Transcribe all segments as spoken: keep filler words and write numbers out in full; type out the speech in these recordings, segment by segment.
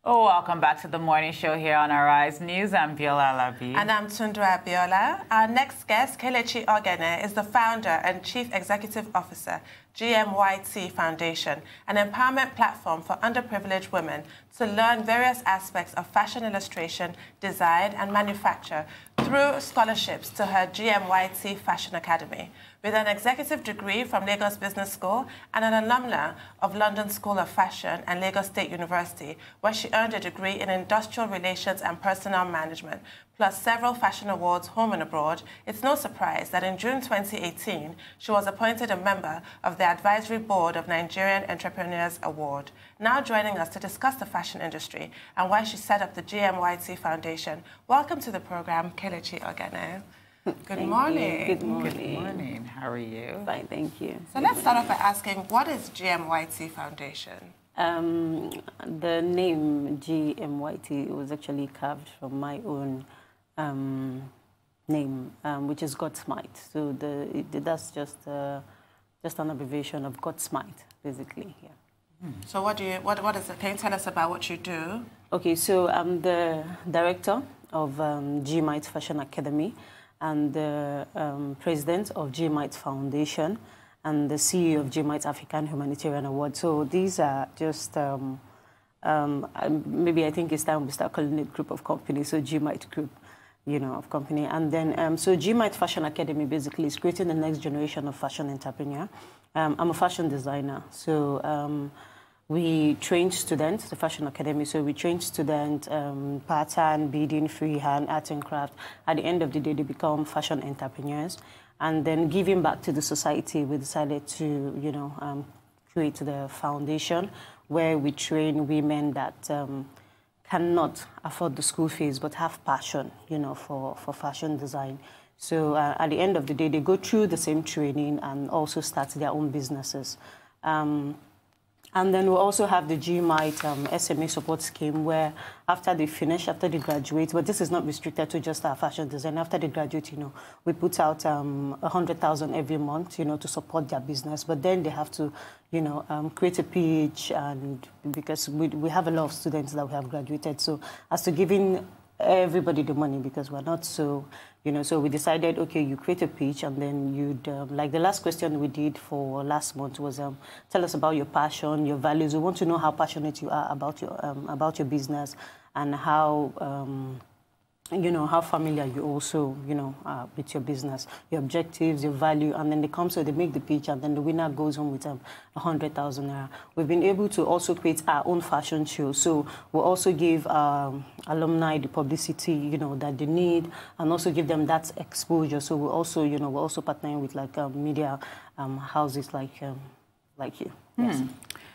Oh, welcome back to the morning show here on Arise News. I'm Biola Alabi. And I'm Tundra Biola. Our next guest, Kelechi Oghene, is the founder and chief executive officer, G M Y T Foundation, an empowerment platform for underprivileged women to learn various aspects of fashion illustration, design, and manufacture through scholarships to her G M Y T Fashion Academy. With an executive degree from Lagos Business School and an alumna of London School of Fashion and Lagos State University, where she earned a degree in industrial relations and personnel management, plus several fashion awards home and abroad, it's no surprise that in June twenty eighteen, she was appointed a member of the advisory board of Nigerian Entrepreneurs Award. Now joining us to discuss the fashion industry and why she set up the G M Y T Foundation, welcome to the program, Kelechi Oghene. Good Thank morning. You. Good morning. Good morning. How are you? Fine, thank you. So let's start off by asking, what is G M Y T Foundation? Um, the name G M Y T was actually carved from my own um, name, um, which is God's Might. So the, it, that's just uh, just an abbreviation of God's Might, basically. Yeah. Hmm. So what do you? What what is it? Can you tell us about what you do? Okay, so I'm the director of um, G M Y T Fashion Academy, and the um, president of G M Y T Foundation, and the C E O of G M Y T African Humanitarian Award. So these are just, um, um, maybe I think it's time we start calling it group of companies, so G M Y T group, you know, of company. And then, um, so G M Y T Fashion Academy basically is creating the next generation of fashion entrepreneur. Um, I'm a fashion designer, so um, we train students, the Fashion Academy, so we train students, um, pattern, beading, freehand, art and craft. At the end of the day, they become fashion entrepreneurs. And then giving back to the society, we decided to, you know, um, create the foundation where we train women that um, cannot afford the school fees but have passion, you know, for, for fashion design. So uh, at the end of the day, they go through the same training and also start their own businesses. Um, And then we also have the G M Y T um, S M E support scheme where after they finish, after they graduate, but this is not restricted to just our fashion design. After they graduate, you know, we put out um, one hundred thousand every month, you know, to support their business. But then they have to, you know, um, create a pitch, and because we, we have a lot of students that we have graduated. So as to giving everybody the money, because we're not so, you know, so we decided, okay, you create a pitch, and then you'd, um, like the last question we did for last month was, um, tell us about your passion, your values. We want to know how passionate you are about your, um, about your business, and how, um, you know, how familiar you also, you know, uh, with your business, your objectives, your value, and then they come, so they make the pitch, and then the winner goes home with um, one hundred thousand naira. We've been able to also create our own fashion show, so we'll also give um, alumni the publicity, you know, that they need, and also give them that exposure. So we're also, you know, we're also partnering with like um, media um, houses like um, like you. Hmm. Yes.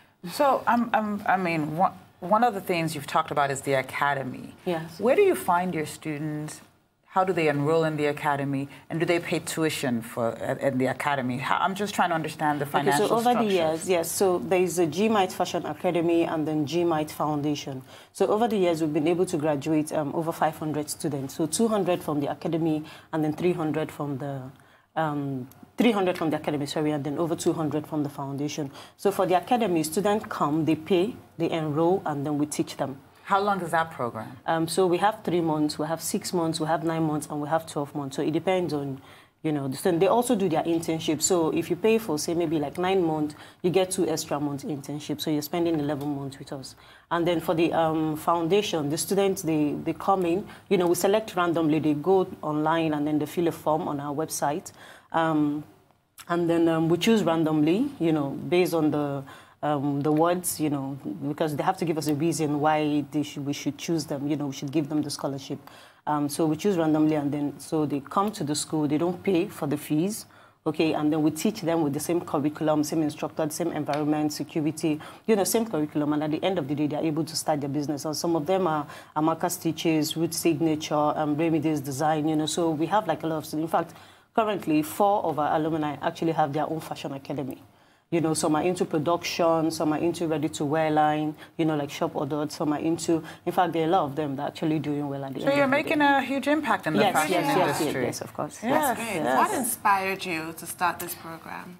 So um, um, I mean, what. One of the things you've talked about is the academy. Yes. Where do you find your students? How do they enroll in the academy? And do they pay tuition for in the academy? How, I'm just trying to understand the financial okay, so over structures. the years, yes. So there is a G M Y T Fashion Academy and then G M Y T Foundation. So over the years, we've been able to graduate um, over five hundred students. So two hundred from the academy, and then three hundred from the um, three hundred from the academy, sorry, and then over two hundred from the foundation. So for the academy, students come, they pay, they enroll, and then we teach them. How long is that program? Um, so we have three months, we have six months, we have nine months, and we have twelve months. So it depends on, you know, the student. They also do their internship. So if you pay for, say, maybe like nine months, you get two extra months internship. So you're spending eleven months with us. And then for the um, foundation, the students, they, they come in, you know, we select randomly. They go online, and then they fill a form on our website. Um, and then um, we choose randomly, you know, based on the um, the words, you know, because they have to give us a reason why they should, we should choose them, you know, we should give them the scholarship. Um, so we choose randomly, and then so they come to the school, they don't pay for the fees, okay, and then we teach them with the same curriculum, same instructor, same environment, security, you know, same curriculum, and at the end of the day, they're able to start their business. And some of them are Amaka Stitches, Root Signature, um, Remedies Design, you know, so we have like a lot of students. In fact, currently, four of our alumni actually have their own fashion academy. You know, some are into production, some are into ready-to-wear line, you know, like shop ordered, some are into, in fact, there are a lot of them that are actually doing well at the so end you're of the making day. a huge impact in the yes, fashion yes, industry. Yes, yes, yes, of course. Yes, That's great. yes. What inspired you to start this program?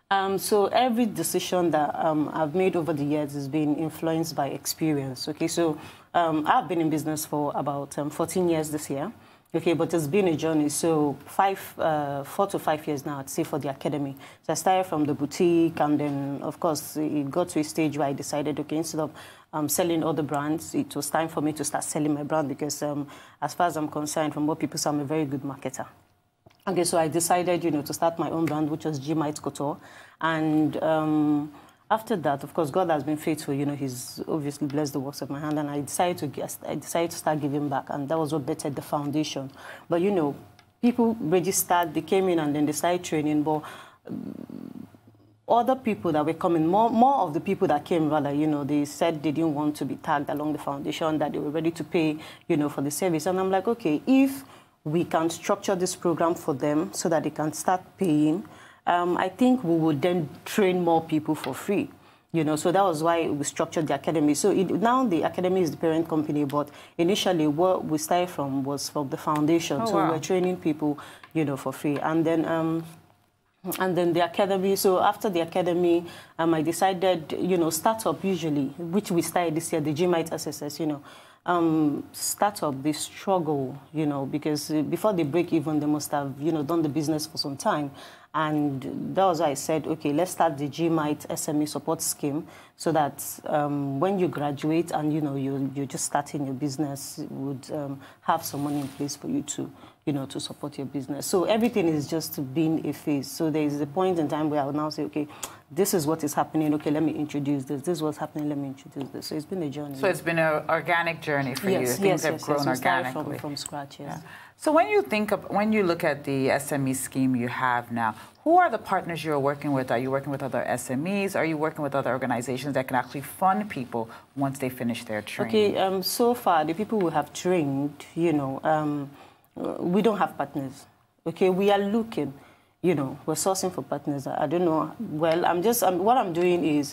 Um, so every decision that um, I've made over the years has been influenced by experience. Okay, so um, I've been in business for about um, fourteen years this year. Okay, but it's been a journey. So five, uh, four to five years now, I'd say, for the academy. So I started from the boutique, and then, of course, it got to a stage where I decided, okay, instead of um, selling other brands, it was time for me to start selling my brand because, um, as far as I'm concerned, from what people say, I'm a very good marketer. Okay, so I decided, you know, to start my own brand, which was G M Y T Couture. And um, after that, of course, God has been faithful. You know, He's obviously blessed the works of my hand. And I decided to get, I decided to start giving back. And that was what bettered the foundation. But, you know, people registered, they came in and then they started training. But um, other people that were coming, more, more of the people that came, rather, you know, they said they didn't want to be tagged along the foundation, that they were ready to pay, you know, for the service. And I'm like, okay, if we can structure this program for them so that they can start paying, um, I think we would then train more people for free. You know, so that was why we structured the academy. So it, now the academy is the parent company, but initially what we started from was from the foundation. Oh, so wow. we're training people, you know, for free. And then, um, and then the academy. So after the academy, um, I decided, you know, startup usually, which we started this year, the G M Y T S S S, you know. Um, startup, they struggle, you know, because before they break even, they must have, you know, done the business for some time. And that was why I said, okay, let's start the G M Y T S M E support scheme so that um, when you graduate and, you know, you, you're just starting your business, it would um, have some money in place for you to, you know, to support your business. So everything is just being a phase. So there is a point in time where I will now say, okay, this is what is happening. Okay, let me introduce this. This is what's happening. Let me introduce this. So it's been a journey. So it's been an organic journey for yes, you. Yes, Things yes, have yes, grown yes. We started organically. From, from scratch, yes. Yeah. So when you think of, when you look at the S M E scheme you have now, who are the partners you're working with? Are you working with other S M Es? Are you working with other organizations that can actually fund people once they finish their training? Okay, um, so far the people we have trained, you know, um, we don't have partners. Okay, we are looking, you know, we're sourcing for partners. I don't know. Well, I'm just, um, what I'm doing is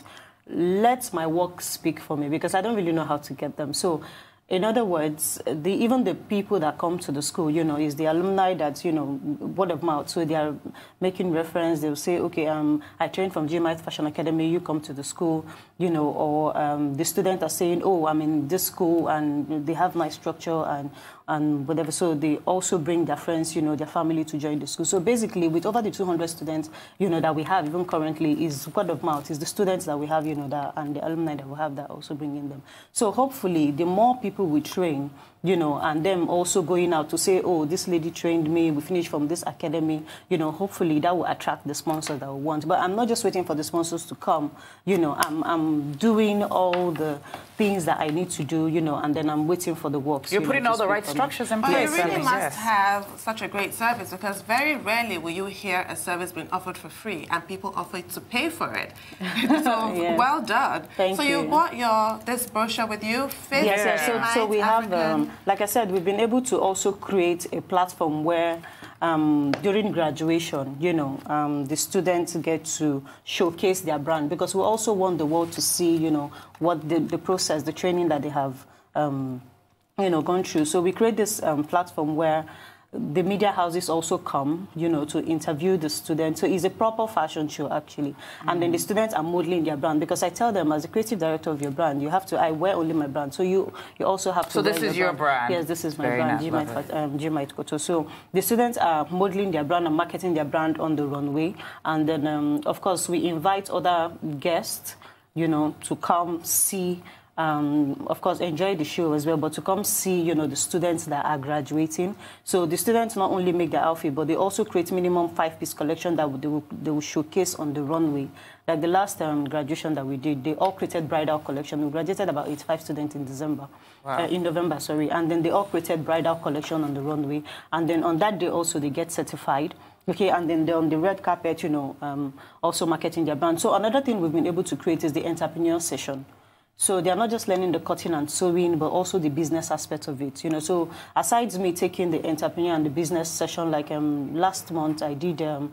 let my work speak for me because I don't really know how to get them. So, in other words, the, even the people that come to the school, you know, is the alumni that, you know, word of mouth. So they are making reference. They'll say, okay, um, I trained from G M Y T Fashion Academy. You come to the school, you know, or um, the students are saying, oh, I'm in this school and they have nice structure and and whatever. So they also bring their friends, you know, their family to join the school. So basically, with over the two hundred students, you know, that we have even currently, is word of mouth. Is the students that we have, you know, that and the alumni that we have that also bringing them. So hopefully, the more people we train, you know, and them also going out to say, oh, this lady trained me, we finished from this academy, you know, hopefully that will attract the sponsors that we want. But I'm not just waiting for the sponsors to come, you know, I'm, I'm doing all the things that I need to do, you know, and then I'm waiting for the works. You're you putting know, all the right structures in but place. you really I mean, must yes. have such a great service because very rarely will you hear a service being offered for free and people offer to pay for it. So Yes. well done. Thank so you. you brought your this brochure with you? Fit Yes, yes. So, so we have, um, like I said, we've been able to also create a platform where um, during graduation, you know, um, the students get to showcase their brand because we also want the world to see, you know, what the, the process, the training that they have, um, you know, gone through. So we create this um, platform where the media houses also come, you know, to interview the students. So it's a proper fashion show, actually. Mm. And then the students are modeling their brand because I tell them, as a creative director of your brand, you have to, I wear only my brand. So you you also have to So wear this your is your brand. brand? Yes, this is my Very brand, nice. G M Y T, um, G M Y T Couture. So the students are modeling their brand and marketing their brand on the runway. And then, um, of course, we invite other guests, you know, to come see, Um, of course, enjoy the show as well, but to come see, you know, the students that are graduating. So the students not only make the outfit, but they also create minimum five-piece collection that they will, they will showcase on the runway. Like the last um, graduation that we did, they all created bridal collection. We graduated about eighty-five students in December, wow. uh, in November, sorry. And then they all created bridal collection on the runway. And then on that day also, they get certified. Okay, and then they're on the red carpet, you know, um, also marketing their brand. So another thing we've been able to create is the entrepreneur session. So they are not just learning the cutting and sewing, but also the business aspect of it. You know, so aside me taking the entrepreneur and the business session, like um, last month I did um,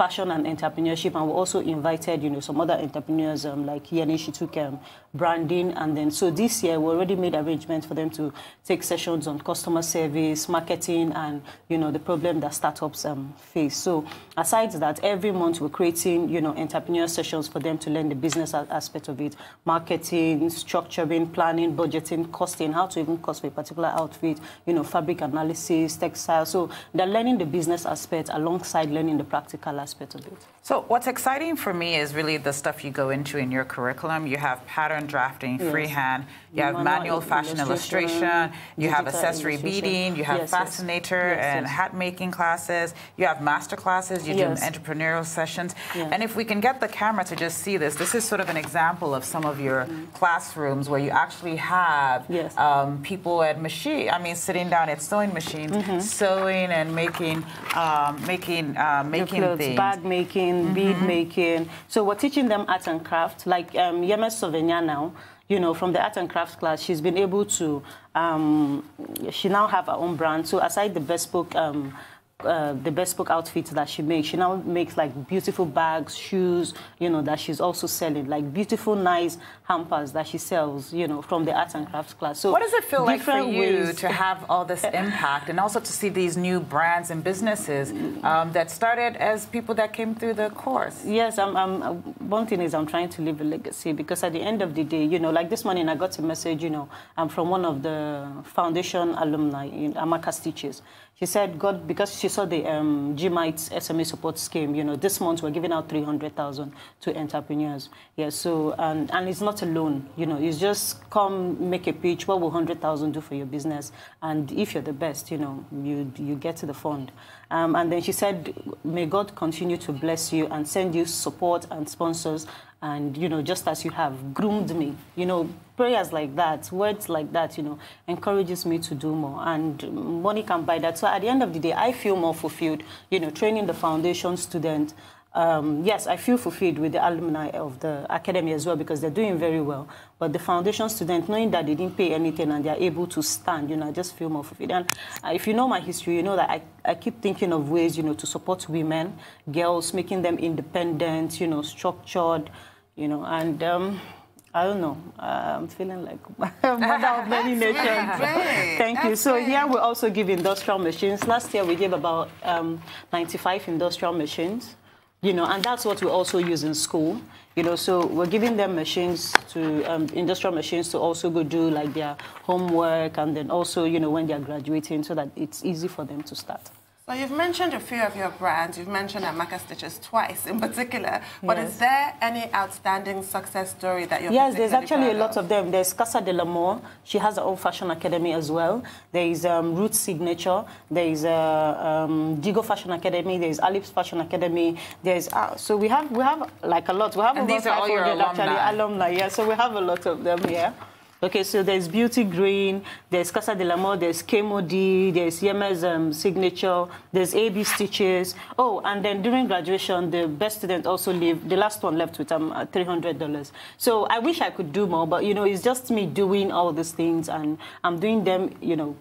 passion and entrepreneurship, and we also invited, you know, some other entrepreneurs um, like Yeni. She took um, branding, and then so this year we already made arrangements for them to take sessions on customer service, marketing, and you know the problem that startups um, face. So aside that, every month we're creating, you know, entrepreneur sessions for them to learn the business aspect of it, marketing, structuring, planning, budgeting, costing, how to even cost for a particular outfit, you know, fabric analysis, textile. So they're learning the business aspect alongside learning the practical aspect of it. So what's exciting for me is really the stuff you go into in your curriculum. You have pattern drafting, yes. freehand, you have manual, manual fashion illustration, illustration you have accessory beading, you have yes, fascinator yes. and yes. hat making classes, you have master classes, you yes. do entrepreneurial sessions. Yes. And if we can get the camera to just see this, this is sort of an example of some of your mm. classrooms where you actually have yes. um, people at machine, I mean, sitting down at sewing machines, mm-hmm. sewing and making, um, making, uh, making clothes, things. Bag making, mm-hmm. bead making. So we're teaching them art and craft, like um, Yemes Sovenya now. You know, from the art and crafts class, she's been able to, um, she now have her own brand. So aside the bespoke, um, uh, the bespoke outfits that she makes, she now makes like beautiful bags, shoes, you know, that she's also selling, like beautiful, nice hampers that she sells, you know, from the art and crafts class. So what does it feel like for you ways to have all this impact and also to see these new brands and businesses um, that started as people that came through the course? Yes, I'm, I'm, one thing is I'm trying to leave a legacy, because at the end of the day, you know, like this morning I got a message, you know, um, from one of the foundation alumni in Amaka's teachers. She said, God, because she saw the um, G M Y T S M E support scheme, you know, this month we're giving out three hundred thousand to entrepreneurs. Yeah, so, and, and it's not a loan, you know, it's just come make a pitch, what will one hundred thousand do for your business? And if you're the best, you know, you, you get to the fund. Um, and then she said, may God continue to bless you and send you support and sponsors. And, you know, just as you have groomed me, you know, prayers like that, words like that, you know, encourages me to do more. And money can buy that. So at the end of the day, I feel more fulfilled, you know, training the foundation student. Um, yes, I feel fulfilled with the alumni of the academy as well, because they're doing very well. But the foundation student, knowing that they didn't pay anything and they're able to stand, you know, I just feel more fulfilled. And uh, if you know my history, you know that I, I keep thinking of ways, you know, to support women, girls, making them independent, you know, structured, you know, and um, I don't know, uh, I'm feeling like mother of many nations. Really Thank That's you. So great. here we also give industrial machines. Last year we gave about um, ninety-five industrial machines. You know, and that's what we also use in school. You know, so we're giving them machines to, um, industrial machines to also go do like their homework, and then also, you know, when they're graduating, so that it's easy for them to start. So you've mentioned a few of your brands. You've mentioned Amaka Stitches twice in particular. But yes. is there any outstanding success story that you're Yes, there's actually a lot of? of them. There's Casa de l'Amour. She has her own fashion academy as well. There is um, Roots Signature. There is uh, um, Digo Fashion Academy. There is Alip's Fashion Academy. There's uh, so we have we have like a lot. We have and over these are all your alumni. Actually, alumni. Yeah, so we have a lot of them here. Okay, so there's Beauty Green, there's Casa de l'Amour, there's Kemo D, there's Yeme's um, Signature, there's A B Stitches. Oh, and then during graduation, the best student also left, the last one left with um, three hundred dollars. So I wish I could do more, but, you know, it's just me doing all these things, and I'm doing them, you know,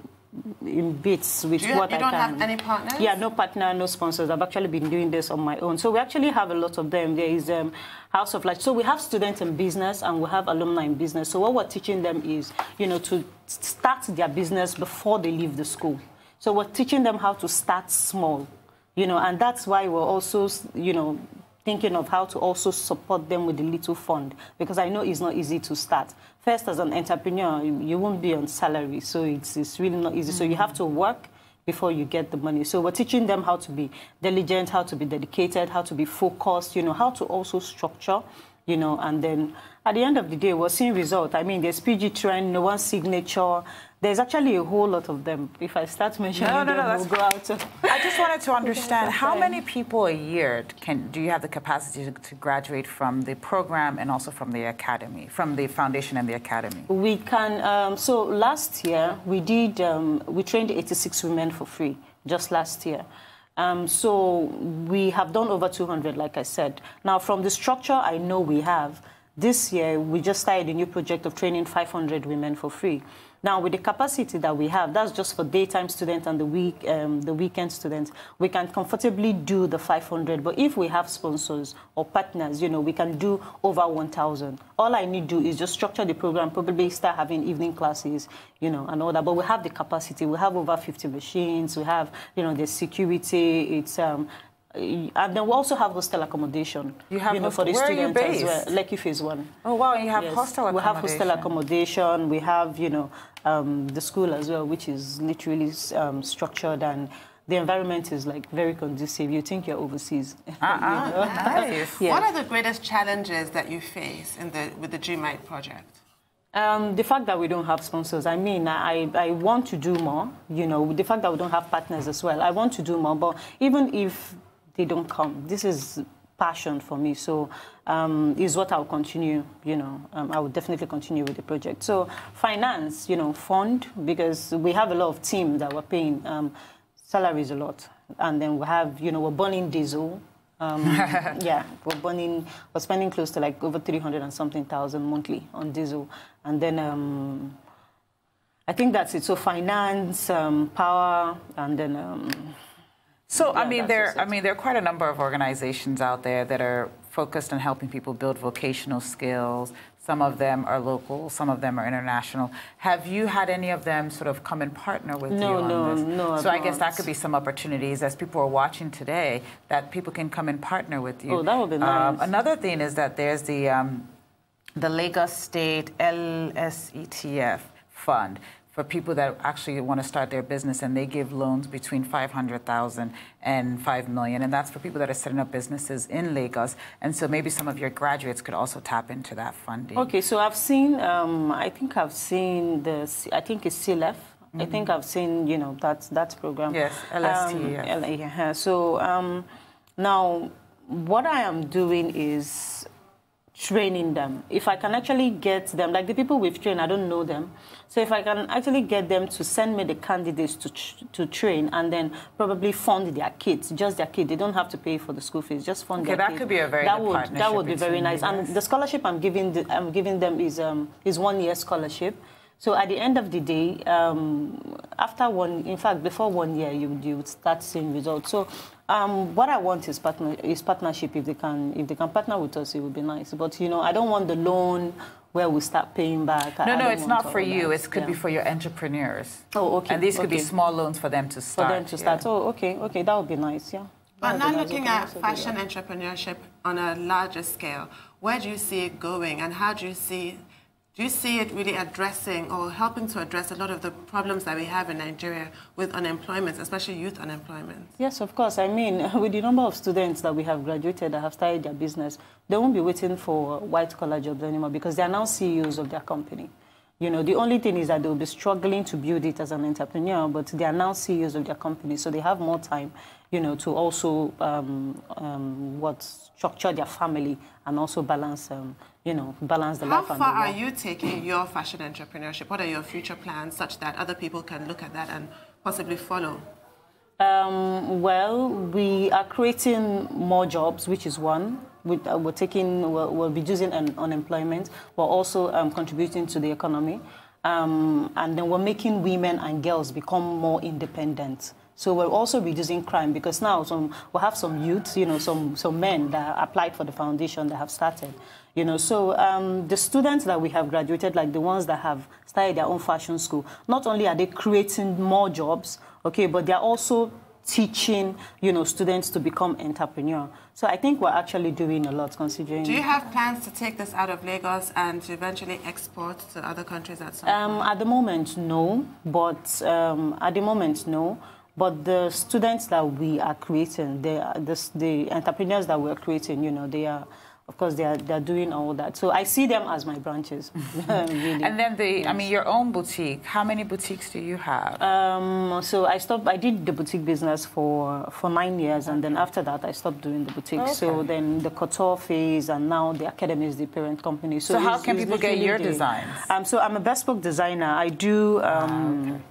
in bits with you, what you I don't can. have any partners? Yeah, no partner, no sponsors. I've actually been doing this on my own. So we actually have a lot of them. There is um, House of Light. So we have students in business and we have alumni in business. So what we're teaching them is, you know, to start their business before they leave the school. So we're teaching them how to start small, you know, and that's why we're also, you know, thinking of how to also support them with a little fund, because I know it's not easy to start. First, as an entrepreneur, you won't be on salary, so it's, it's really not easy. Mm-hmm. So you have to work before you get the money. So we're teaching them how to be diligent, how to be dedicated, how to be focused, you know, how to also structure, you know, and then at the end of the day, we're seeing results. I mean, there's P G Trend, No One Signature. There's actually a whole lot of them. If I start mentioning no, no, them, no, we'll go out. I just wanted to understand, how many people a year can do you have the capacity to, to graduate from the program and also from the academy, from the foundation and the academy? We can, um, so last year, we did, um, we trained eighty-six women for free, just last year. Um, so we have done over two hundred, like I said. Now, from the structure I know we have, this year, we just started a new project of training five hundred women for free. Now, with the capacity that we have, that's just for daytime students and the week, um, the weekend students, we can comfortably do the five hundred. But if we have sponsors or partners, you know, we can do over one thousand. All I need to do is just structure the program, probably start having evening classes, you know, and all that. But we have the capacity. We have over fifty machines. We have, you know, the security. It's um, and then we also have hostel accommodation. You have you know, for the where students are you based? as well. Lekki Phase One. Oh wow! And you have yes. hostel accommodation. We have hostel accommodation. We have, you know, um, the school as well, which is literally um, structured, and the environment is like very conducive. You think you're overseas. Uh-uh. you know? Nice. Yeah. What are the greatest challenges that you face in the with the G M Y T project? Um, the fact that we don't have sponsors. I mean, I, I want to do more, you know, the fact that we don't have partners as well. I want to do more, but even if they don't come, this is passion for me. So um, is what I'll continue, you know, um, I will definitely continue with the project. So finance, you know, fund, because we have a lot of team that we're paying um, salaries a lot. And then we have, you know, we're burning diesel. Um, yeah, we're burning, we're spending close to like over three hundred and something thousand monthly on diesel. And then um, I think that's it. So finance, um, power, and then... Um, so, yeah, I mean, there I mean, there are quite a number of organizations out there that are focused on helping people build vocational skills. Some of them are local, some of them are international. Have you had any of them sort of come and partner with no, you on no, this? No, no. So I guess that could be some opportunities as people are watching today that people can come and partner with you. Oh, that would be nice. Um, another thing is that there's the um, the Lagos State L S E T F fund for people that actually want to start their business, and they give loans between five hundred thousand dollars and five million dollars, and that's for people that are setting up businesses in Lagos. And so maybe some of your graduates could also tap into that funding. Okay, so I've seen, um, I think I've seen the, I think it's C L F. Mm-hmm. I think I've seen, you know, that, that program. Yes, L S T F. Um, yeah. So um, now what I am doing is training them. If I can actually get them, like the people we've trained, I don't know them. So if I can actually get them to send me the candidates to to train and then probably fund their kids, just their kid. They don't have to pay for the school fees, just fund okay, their that kids. Could be a very that good would partnership. That would be very nice. And the scholarship I'm giving the, I'm giving them is um is one year scholarship. So at the end of the day, um, after one, in fact, before one year, you you would start seeing results. So um, what I want is partner is partnership. If they can if they can partner with us, it would be nice. But you know, I don't want the loan where we start paying back. No, I no, it's not for you. That. It could yeah. be for your entrepreneurs. Oh, okay. And these could okay. be small loans for them to start. For them to start. Yeah. Oh, okay, okay, that would be nice. Yeah. But now looking at fashion entrepreneurship on a larger scale, where do you see it going, and how do you see? Do you see it really addressing or helping to address a lot of the problems that we have in Nigeria with unemployment, especially youth unemployment? Yes, of course. I mean, with the number of students that we have graduated that have started their business, they won't be waiting for white-collar jobs anymore because they are now C E Os of their company. You know, the only thing is that they'll be struggling to build it as an entrepreneur, but they are now C E Os of their company, so they have more time, you know, to also um, um, what structure their family and also balance, um, you know, balance the How life. How far are you taking your fashion entrepreneurship? What are your future plans such that other people can look at that and possibly follow? Um, well, we are creating more jobs, which is one. We, uh, we're taking, we're, we're reducing un unemployment. We're also um, contributing to the economy. Um, and then we're making women and girls become more independent. So we're also reducing crime because now some, we have some youth, you know, some, some men that applied for the foundation that have started. You know, so um, the students that we have graduated, like the ones that have started their own fashion school, not only are they creating more jobs, okay, but they're also teaching, you know, students to become entrepreneurs. So I think we're actually doing a lot considering... Do you have plans to take this out of Lagos and to eventually export to other countries at some um, point? At the moment, no. But um, at the moment, no. But the students that we are creating, they are, the, the entrepreneurs that we're creating, you know, they are... Of course, they are, they are doing all that. So I see them as my branches, really. And then, the, yes. I mean, your own boutique, how many boutiques do you have? Um, so I stopped, I did the boutique business for, for nine years, and then after that, I stopped doing the boutique. Okay. So then the couture phase, and now the academy is the parent company. So, so how can people get your the, designs? Um, so I'm a bespoke designer. I do... Um, ah, okay.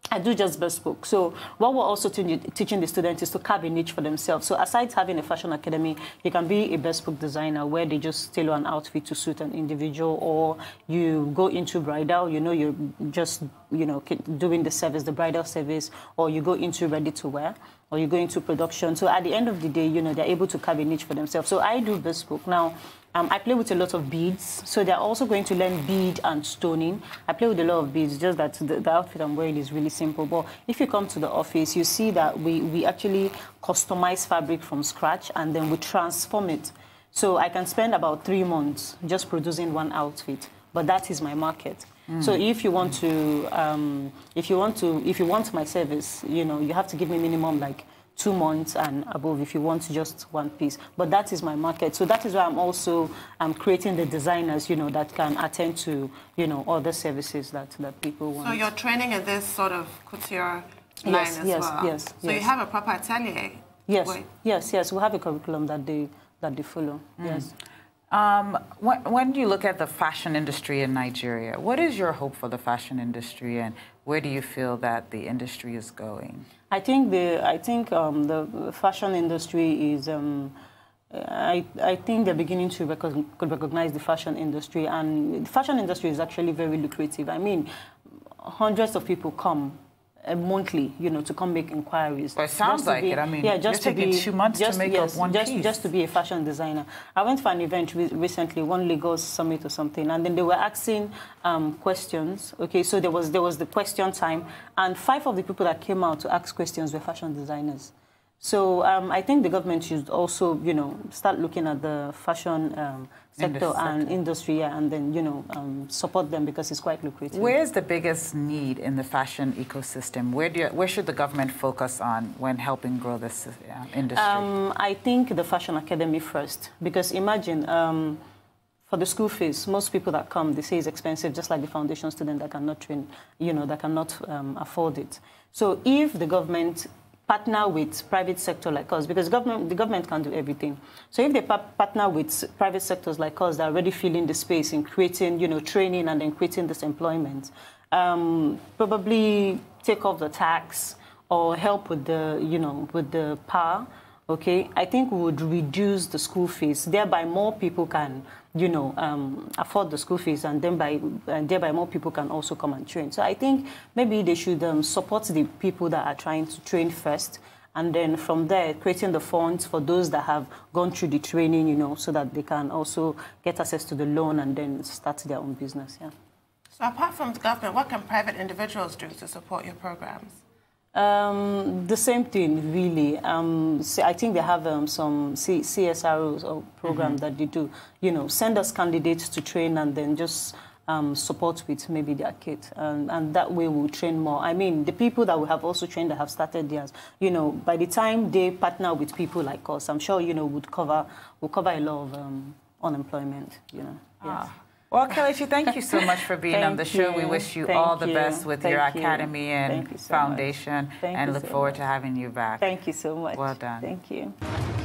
I do just bespoke. So what we're also teaching the students is to carve a niche for themselves. So aside having a fashion academy, you can be a bespoke designer where they just tailor an outfit to suit an individual, or you go into bridal, you know, you're just, you know, doing the service, the bridal service, or you go into ready to wear, or you go into production. So at the end of the day, you know, they're able to carve a niche for themselves. So I do bespoke. Now, Um, I play with a lot of beads, so they're also going to learn bead and stoning. I play with a lot of beads, just that the, the outfit I'm wearing is really simple. But if you come to the office, you see that we, we actually customize fabric from scratch, and then we transform it. So I can spend about three months just producing one outfit, but that is my market. Mm. So if you want to, um, if you want to, if you want my service, you know, you have to give me minimum like two months and above if you want just one piece. But that is my market. So that is why I'm also I'm creating the designers, you know, that can attend to, you know, other services that, that people want. So you're training in this sort of couture line yes, as yes, well? Yes, So yes. you have a proper atelier? Yes, Wait. yes, yes. We have a curriculum that they, that they follow, mm. yes. Um, when, when you look at the fashion industry in Nigeria, what is your hope for the fashion industry, and where do you feel that the industry is going? I think the I think um, the fashion industry is um, I I think they're beginning to recognize, could recognize the fashion industry, and the fashion industry is actually very lucrative. I mean, hundreds of people come Uh, monthly, you know, to come make inquiries. But it sounds like be, it. I mean, yeah, just you're taking be, two months just, to make yes, up one just, piece. Just to be a fashion designer. I went for an event re recently, one Lagos summit or something, and then they were asking um, questions. Okay, so there was there was the question time, and five of the people that came out to ask questions were fashion designers. So um, I think the government should also, you know, start looking at the fashion um, sector Indus and sector. industry, yeah, and then, you know, um, support them because it's quite lucrative. Where is the biggest need in the fashion ecosystem? Where do you, where should the government focus on when helping grow this uh, industry? Um, I think the fashion academy first, because imagine um, for the school fees, most people that come, they say it's expensive, just like the foundation student that cannot train, you know, that cannot um, afford it. So if the government partner with private sector like us, because government, the government can't do everything. So if they pa partner with private sectors like us that are already filling the space in creating, you know, training and then creating this employment, um, probably take off the tax or help with the, you know, with the power, okay, I think we would reduce the school fees. Thereby more people can, you know, um, afford the school fees, and then by, and thereby more people can also come and train. So I think maybe they should um, support the people that are trying to train first, and then from there, creating the funds for those that have gone through the training, you know, so that they can also get access to the loan and then start their own business, yeah. So apart from the government, what can private individuals do to support your programs? Um, the same thing, really. Um, so I think they have um, some C CSROs or programs mm-hmm. that they do. You know, send us candidates to train and then just um, support with maybe their kit. And, and that way we'll train more. I mean, the people that we have also trained that have started theirs, you know, by the time they partner with people like us, I'm sure, you know, would cover, would cover a lot of um, unemployment, you know. Ah. Yes. Well, Kelechi, thank you so much for being on the show. You. We wish you thank all the you. best with thank your you. academy and so foundation, and look so forward much. to having you back. Thank you so much. Well done. Thank you.